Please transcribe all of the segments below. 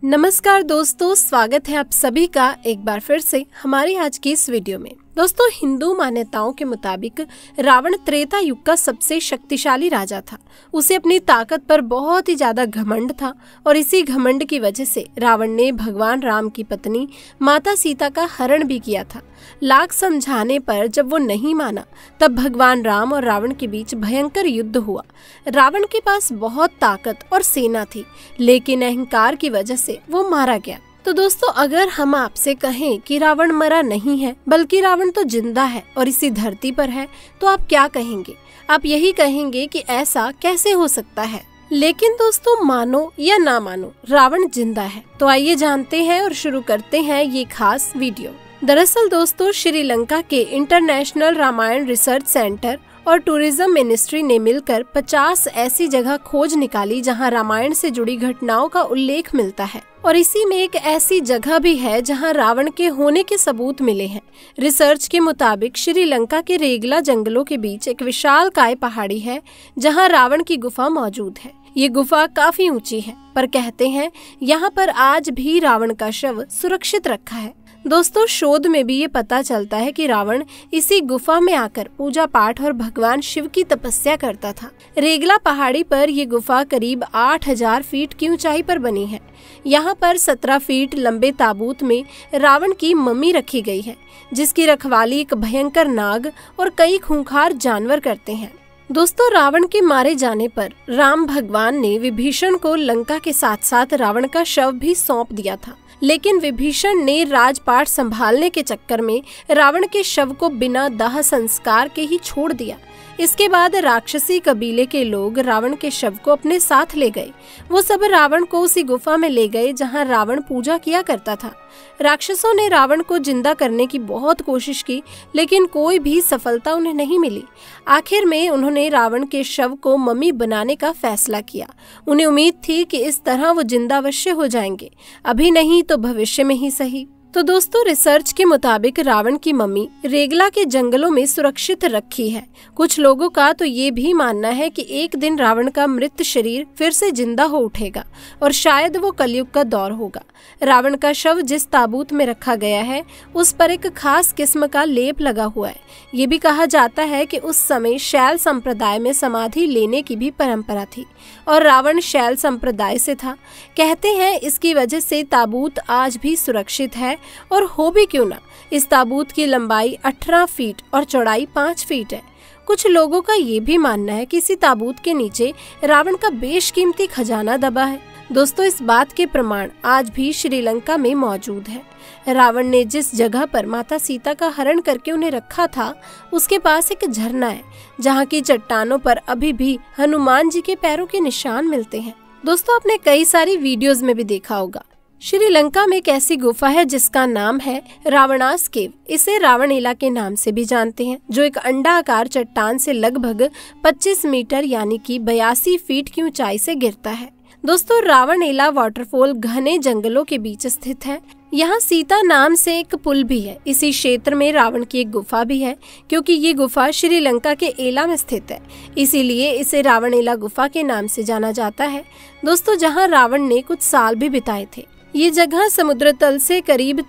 नमस्कार दोस्तों, स्वागत है आप सभी का एक बार फिर से हमारी आज की इस वीडियो में। दोस्तों, हिंदू मान्यताओं के मुताबिक रावण त्रेता युग का सबसे शक्तिशाली राजा था। उसे अपनी ताकत पर बहुत ही ज्यादा घमंड था और इसी घमंड की वजह से रावण ने भगवान राम की पत्नी माता सीता का हरण भी किया था। लाख समझाने पर जब वो नहीं माना, तब भगवान राम और रावण के बीच भयंकर युद्ध हुआ। रावण के पास बहुत ताकत और सेना थी, लेकिन अहंकार की वजह से वो मारा गया। तो दोस्तों, अगर हम आपसे कहें कि रावण मरा नहीं है बल्कि रावण तो जिंदा है और इसी धरती पर है, तो आप क्या कहेंगे? आप यही कहेंगे कि ऐसा कैसे हो सकता है। लेकिन दोस्तों, मानो या ना मानो, रावण जिंदा है। तो आइए जानते हैं और शुरू करते हैं ये खास वीडियो। दरअसल दोस्तों, श्रीलंका के इंटरनेशनल रामायण रिसर्च सेंटर और टूरिज्म मिनिस्ट्री ने मिलकर 50 ऐसी जगह खोज निकाली जहां रामायण से जुड़ी घटनाओं का उल्लेख मिलता है। और इसी में एक ऐसी जगह भी है जहां रावण के होने के सबूत मिले हैं। रिसर्च के मुताबिक श्रीलंका के रेगला जंगलों के बीच एक विशालकाय पहाड़ी है जहां रावण की गुफा मौजूद है। ये गुफा काफी ऊंची है, पर कहते हैं यहाँ पर आज भी रावण का शव सुरक्षित रखा है। दोस्तों, शोध में भी ये पता चलता है कि रावण इसी गुफा में आकर पूजा पाठ और भगवान शिव की तपस्या करता था। रेगला पहाड़ी पर ये गुफा करीब 8000 फीट की ऊंचाई पर बनी है। यहाँ पर 17 फीट लंबे ताबूत में रावण की मम्मी रखी गई है, जिसकी रखवाली एक भयंकर नाग और कई खूंखार जानवर करते हैं। दोस्तों, रावण के मारे जाने पर राम भगवान ने विभीषण को लंका के साथ साथ रावण का शव भी सौंप दिया था, लेकिन विभीषण ने राजपाट संभालने के चक्कर में रावण के शव को बिना दाह संस्कार के ही छोड़ दिया। इसके बाद राक्षसी कबीले के लोग रावण के शव को अपने साथ ले गए। वो सब रावण को उसी गुफा में ले गए जहां रावण पूजा किया करता था। राक्षसों ने रावण को जिंदा करने की बहुत कोशिश की, लेकिन कोई भी सफलता उन्हें नहीं मिली। आखिर में उन्होंने रावण के शव को मम्मी बनाने का फैसला किया। उन्हें उम्मीद थी कि इस तरह वो जिंदा अवश्य हो जाएंगे, अभी नहीं तो भविष्य में ही सही। तो दोस्तों, रिसर्च के मुताबिक रावण की मम्मी रेगला के जंगलों में सुरक्षित रखी है। कुछ लोगों का तो ये भी मानना है कि एक दिन रावण का मृत शरीर फिर से जिंदा हो उठेगा और शायद वो कलयुग का दौर होगा। रावण का शव जिस ताबूत में रखा गया है, उस पर एक खास किस्म का लेप लगा हुआ है। ये भी कहा जाता है कि उस समय शैल संप्रदाय में समाधि लेने की भी परंपरा थी और रावण शैल संप्रदाय से था। कहते हैं इसकी वजह से ताबूत आज भी सुरक्षित है। और हो भी क्यों ना, इस ताबूत की लंबाई 18 फीट और चौड़ाई 5 फीट है। कुछ लोगों का ये भी मानना है कि इसी ताबूत के नीचे रावण का बेशकीमती खजाना दबा है। दोस्तों, इस बात के प्रमाण आज भी श्रीलंका में मौजूद है। रावण ने जिस जगह पर माता सीता का हरण करके उन्हें रखा था, उसके पास एक झरना है जहाँ की चट्टानों पर अभी भी हनुमान जी के पैरों के निशान मिलते हैं। दोस्तों, आपने कई सारी वीडियोस में भी देखा होगा, श्रीलंका में एक ऐसी गुफा है जिसका नाम है रावणास केव। इसे रावणेला के नाम से भी जानते हैं, जो एक अंडाकार चट्टान से लगभग 25 मीटर यानी कि 82 फीट की ऊंचाई से गिरता है। दोस्तों, रावणेला वाटरफॉल घने जंगलों के बीच स्थित है। यहाँ सीता नाम से एक पुल भी है। इसी क्षेत्र में रावण की एक गुफा भी है, क्योंकि ये गुफा श्रीलंका के एला में स्थित है, इसीलिए इसे रावणेला गुफा के नाम से जाना जाता है। दोस्तों, जहाँ रावण ने कुछ साल भी बिताए थे। ये जगह समुद्र तल से करीब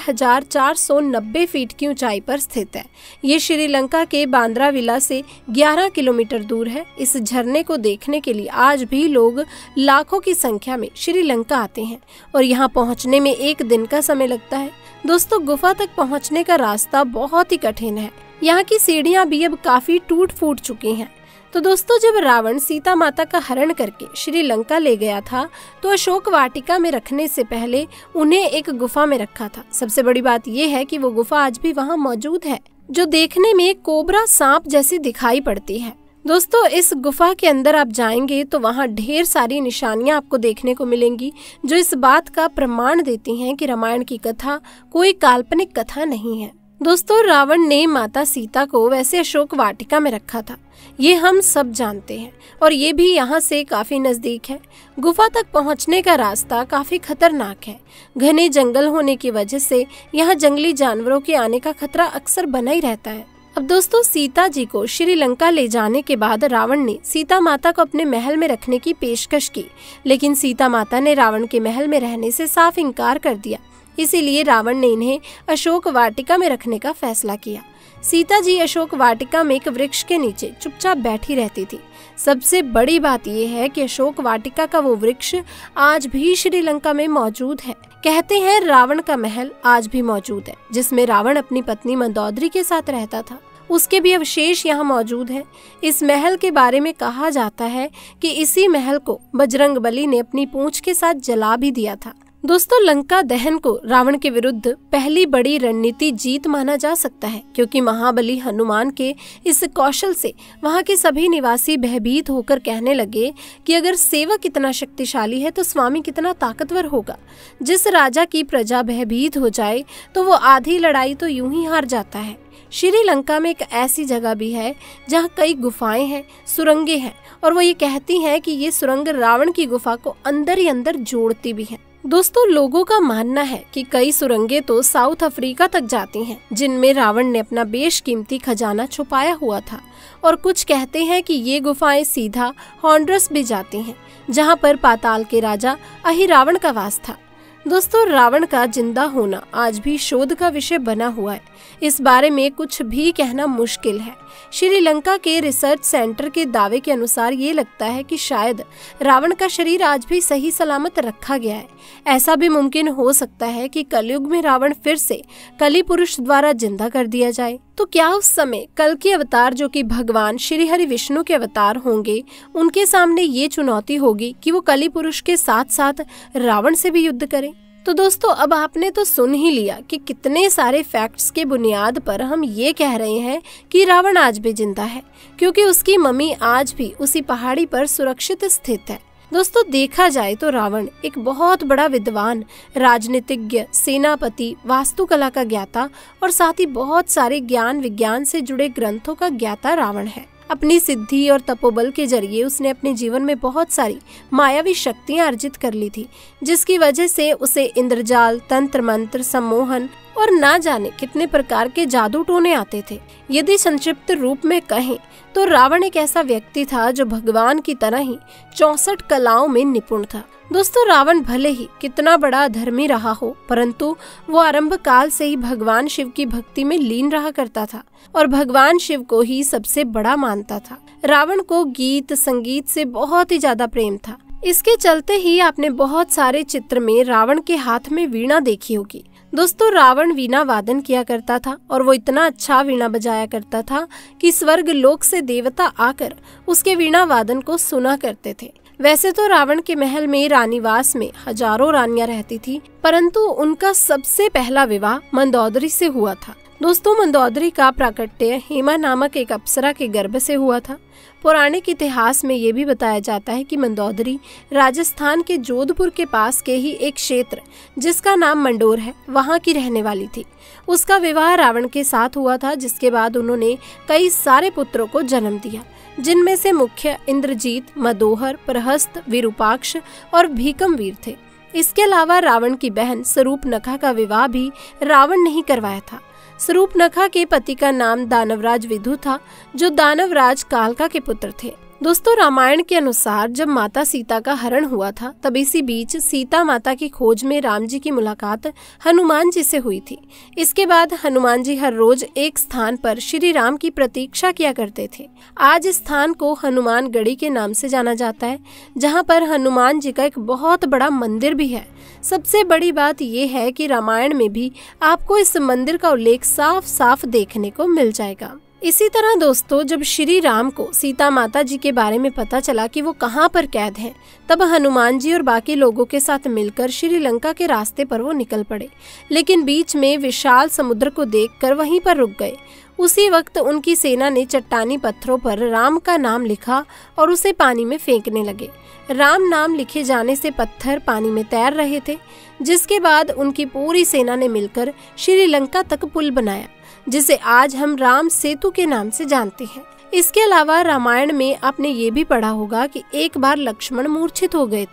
4490 फीट की ऊंचाई पर स्थित है। ये श्रीलंका के बांद्राविला से 11 किलोमीटर दूर है। इस झरने को देखने के लिए आज भी लोग लाखों की संख्या में श्रीलंका आते हैं और यहाँ पहुँचने में एक दिन का समय लगता है। दोस्तों, गुफा तक पहुँचने का रास्ता बहुत ही कठिन है। यहाँ की सीढ़ियाँ भी अब काफी टूट फूट चुकी हैं। तो दोस्तों, जब रावण सीता माता का हरण करके श्रीलंका ले गया था, तो अशोक वाटिका में रखने से पहले उन्हें एक गुफा में रखा था। सबसे बड़ी बात यह है कि वो गुफा आज भी वहाँ मौजूद है, जो देखने में कोबरा सांप जैसी दिखाई पड़ती है। दोस्तों, इस गुफा के अंदर आप जाएंगे तो वहाँ ढेर सारी निशानियां आपको देखने को मिलेंगी, जो इस बात का प्रमाण देती हैं कि रामायण की कथा कोई काल्पनिक कथा नहीं है। दोस्तों, रावण ने माता सीता को वैसे अशोक वाटिका में रखा था, ये हम सब जानते हैं, और ये भी यहाँ से काफी नजदीक है। गुफा तक पहुँचने का रास्ता काफी खतरनाक है। घने जंगल होने की वजह से यहाँ जंगली जानवरों के आने का खतरा अक्सर बना ही रहता है। अब दोस्तों, सीता जी को श्रीलंका ले जाने के बाद रावण ने सीता माता को अपने महल में रखने की पेशकश की, लेकिन सीता माता ने रावण के महल में रहने से साफ इनकार कर दिया। इसीलिए रावण ने इन्हें अशोक वाटिका में रखने का फैसला किया। सीता जी अशोक वाटिका में एक वृक्ष के नीचे चुपचाप बैठी रहती थी। सबसे बड़ी बात यह है कि अशोक वाटिका का वो वृक्ष आज भी श्रीलंका में मौजूद है। कहते हैं रावण का महल आज भी मौजूद है, जिसमें रावण अपनी पत्नी मंदोदरी के साथ रहता था। उसके भी अवशेष यहाँ मौजूद है। इस महल के बारे में कहा जाता है कि इसी महल को बजरंगबली ने अपनी पूंछ के साथ जला भी दिया था। दोस्तों, लंका दहन को रावण के विरुद्ध पहली बड़ी रणनीति जीत माना जा सकता है, क्योंकि महाबली हनुमान के इस कौशल से वहां के सभी निवासी भयभीत होकर कहने लगे कि अगर सेवक इतना शक्तिशाली है तो स्वामी कितना ताकतवर होगा। जिस राजा की प्रजा भयभीत हो जाए तो वो आधी लड़ाई तो यूं ही हार जाता है। श्रीलंका में एक ऐसी जगह भी है जहाँ कई गुफाएं हैं, सुरंगें हैं, और वो ये कहती हैं कि ये सुरंग रावण की गुफा को अंदर ही अंदर जोड़ती भी हैं। दोस्तों, लोगों का मानना है कि कई सुरंगें तो साउथ अफ्रीका तक जाती हैं, जिनमें रावण ने अपना बेशकीमती खजाना छुपाया हुआ था, और कुछ कहते हैं कि ये गुफाएं सीधा हॉन्ड्रस भी जाती हैं, जहां पर पाताल के राजा अहिरावण का वास था। दोस्तों, रावण का जिंदा होना आज भी शोध का विषय बना हुआ है। इस बारे में कुछ भी कहना मुश्किल है। श्रीलंका के रिसर्च सेंटर के दावे के अनुसार ये लगता है कि शायद रावण का शरीर आज भी सही सलामत रखा गया है। ऐसा भी मुमकिन हो सकता है कि कलयुग में रावण फिर से कली पुरुष द्वारा जिंदा कर दिया जाए। तो क्या उस समय कल के अवतार, जो कि भगवान श्री हरि विष्णु के अवतार होंगे, उनके सामने ये चुनौती होगी कि वो कली पुरुष के साथ साथ रावण से भी युद्ध करें? तो दोस्तों, अब आपने तो सुन ही लिया कि कितने सारे फैक्ट्स के बुनियाद पर हम ये कह रहे हैं कि रावण आज भी जिंदा है, क्योंकि उसकी मम्मी आज भी उसी पहाड़ी पर सुरक्षित स्थित है। दोस्तों, देखा जाए तो रावण एक बहुत बड़ा विद्वान, राजनीतिज्ञ, सेनापति, वास्तुकला का ज्ञाता और साथ ही बहुत सारे ज्ञान विज्ञान से जुड़े ग्रंथों का ज्ञाता रावण है। अपनी सिद्धि और तपोबल के जरिए उसने अपने जीवन में बहुत सारी मायावी शक्तियां अर्जित कर ली थी, जिसकी वजह से उसे इंद्रजाल, तंत्र मंत्र, सम्मोहन और ना जाने कितने प्रकार के जादू टोने आते थे। यदि संक्षिप्त रूप में कहें तो रावण एक ऐसा व्यक्ति था जो भगवान की तरह ही 64 कलाओं में निपुण था। दोस्तों, रावण भले ही कितना बड़ा अधर्मी रहा हो, परंतु वो आरंभ काल से ही भगवान शिव की भक्ति में लीन रहा करता था और भगवान शिव को ही सबसे बड़ा मानता था। रावण को गीत संगीत से बहुत ही ज्यादा प्रेम था। इसके चलते ही आपने बहुत सारे चित्र में रावण के हाथ में वीणा देखी होगी। दोस्तों, रावण वीणा वादन किया करता था और वो इतना अच्छा वीणा बजाया करता था कि स्वर्ग लोक से देवता आकर उसके वीणा वादन को सुना करते थे। वैसे तो रावण के महल में रानीवास में हजारों रानियां रहती थी, परंतु उनका सबसे पहला विवाह मंदोदरी से हुआ था। दोस्तों, मंदोदरी का प्राकट्य हेमा नामक एक अप्सरा के गर्भ से हुआ था। पौराणिक इतिहास में ये भी बताया जाता है कि मंदोदरी राजस्थान के जोधपुर के पास के ही एक क्षेत्र, जिसका नाम मंडोर है, वहाँ की रहने वाली थी। उसका विवाह रावण के साथ हुआ था, जिसके बाद उन्होंने कई सारे पुत्रों को जन्म दिया, जिनमें से मुख्य इंद्रजीत, मदोहर, प्रहस्त, विरूपाक्ष और भीकमवीर थे। इसके अलावा रावण की बहन स्वरूपनखा का विवाह भी रावण ने ही करवाया था। स्वरूपनखा के पति का नाम दानवराज विदु था, जो दानवराज कालका के पुत्र थे। दोस्तों, रामायण के अनुसार जब माता सीता का हरण हुआ था, तब इसी बीच सीता माता की खोज में राम जी की मुलाकात हनुमान जी से हुई थी। इसके बाद हनुमान जी हर रोज एक स्थान पर श्री राम की प्रतीक्षा किया करते थे। आज इस स्थान को हनुमान गढ़ी के नाम से जाना जाता है, जहाँ पर हनुमान जी का एक बहुत बड़ा मंदिर भी है। सबसे बड़ी बात यह है कि रामायण में भी आपको इस मंदिर का उल्लेख साफ साफ देखने को मिल जाएगा। इसी तरह दोस्तों, जब श्री राम को सीता माता जी के बारे में पता चला कि वो कहाँ पर कैद हैं, तब हनुमान जी और बाकी लोगों के साथ मिलकर श्रीलंका के रास्ते पर वो निकल पड़े, लेकिन बीच में विशाल समुद्र को देखकर वहीं पर रुक गए। उसी वक्त उनकी सेना ने चट्टानी पत्थरों पर राम का नाम लिखा और उसे पानी में फेंकने लगे। राम नाम लिखे जाने से पत्थर पानी में तैर रहे थे, जिसके बाद उनकी पूरी सेना ने मिलकर श्रीलंका तक पुल बनाया, जिसे आज हम राम सेतु के नाम से जानते हैं। इसके अलावा रामायण में आपने ये भी पढ़ा होगा कि एक बार लक्ष्मण मूर्छित हो गए थे।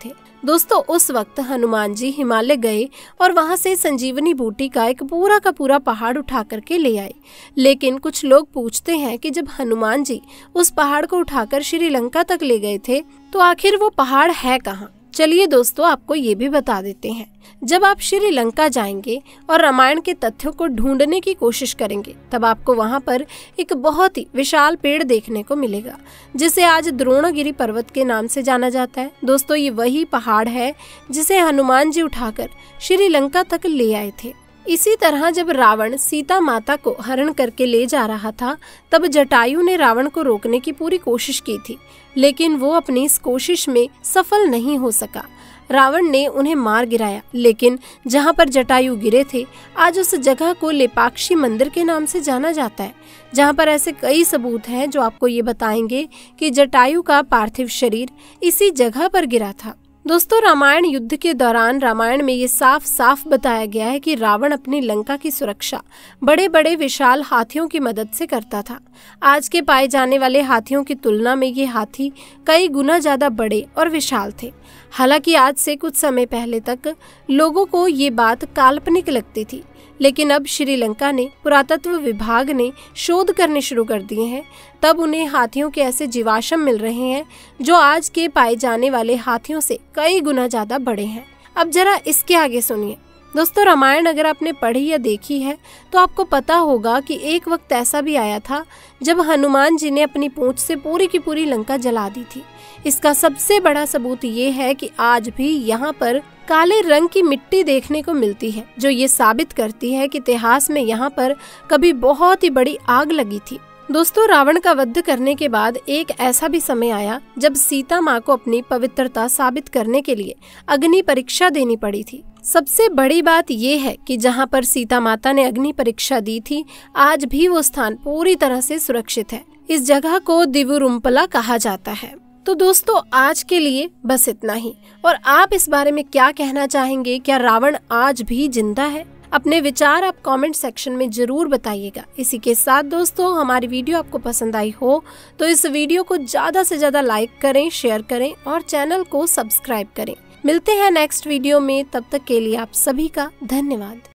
दोस्तों उस वक्त हनुमान जी हिमालय गए और वहां से संजीवनी बूटी का एक पूरा का पूरा पहाड़ उठा करके ले आए। लेकिन कुछ लोग पूछते हैं कि जब हनुमान जी उस पहाड़ को उठाकर श्रीलंका तक ले गए थे तो आखिर वो पहाड़ है कहाँ। चलिए दोस्तों आपको ये भी बता देते हैं। जब आप श्रीलंका जाएंगे और रामायण के तथ्यों को ढूंढने की कोशिश करेंगे तब आपको वहां पर एक बहुत ही विशाल पेड़ देखने को मिलेगा जिसे आज द्रोणगिरी पर्वत के नाम से जाना जाता है। दोस्तों ये वही पहाड़ है जिसे हनुमान जी उठाकर श्रीलंका तक ले आए थे। इसी तरह जब रावण सीता माता को हरण करके ले जा रहा था तब जटायु ने रावण को रोकने की पूरी कोशिश की थी, लेकिन वो अपनी इस कोशिश में सफल नहीं हो सका। रावण ने उन्हें मार गिराया, लेकिन जहां पर जटायु गिरे थे आज उस जगह को लेपाक्षी मंदिर के नाम से जाना जाता है, जहां पर ऐसे कई सबूत हैं जो आपको ये बताएंगे कि जटायु का पार्थिव शरीर इसी जगह पर गिरा था। दोस्तों रामायण युद्ध के दौरान रामायण में ये साफ साफ बताया गया है कि रावण अपनी लंका की सुरक्षा बड़े बड़े विशाल हाथियों की मदद से करता था। आज के पाए जाने वाले हाथियों की तुलना में ये हाथी कई गुना ज्यादा बड़े और विशाल थे। हालांकि आज से कुछ समय पहले तक लोगों को ये बात काल्पनिक लगती थी, लेकिन अब श्रीलंका ने पुरातत्व विभाग ने शोध करने शुरू कर दिए हैं, तब उन्हें हाथियों के ऐसे जीवाश्म मिल रहे हैं जो आज के पाए जाने वाले हाथियों से कई गुना ज्यादा बड़े हैं। अब जरा इसके आगे सुनिए। दोस्तों रामायण अगर आपने पढ़ी या देखी है तो आपको पता होगा कि एक वक्त ऐसा भी आया था जब हनुमान जी ने अपनी पूंछ से पूरी की पूरी लंका जला दी थी। इसका सबसे बड़ा सबूत ये है कि आज भी यहाँ पर काले रंग की मिट्टी देखने को मिलती है, जो ये साबित करती है कि इतिहास में यहाँ पर कभी बहुत ही बड़ी आग लगी थी। दोस्तों रावण का वध करने के बाद एक ऐसा भी समय आया जब सीता माँ को अपनी पवित्रता साबित करने के लिए अग्नि परीक्षा देनी पड़ी थी। सबसे बड़ी बात ये है कि जहाँ पर सीता माता ने अग्नि परीक्षा दी थी आज भी वो स्थान पूरी तरह से सुरक्षित है। इस जगह को दिवुरुम्पला कहा जाता है। तो दोस्तों आज के लिए बस इतना ही। और आप इस बारे में क्या कहना चाहेंगे? क्या रावण आज भी जिंदा है? अपने विचार आप कमेंट सेक्शन में जरूर बताइएगा। इसी के साथ दोस्तों हमारी वीडियो आपको पसंद आई हो तो इस वीडियो को ज्यादा से ज्यादा लाइक करें, शेयर करें और चैनल को सब्सक्राइब करें। मिलते हैं नेक्स्ट वीडियो में, तब तक के लिए आप सभी का धन्यवाद।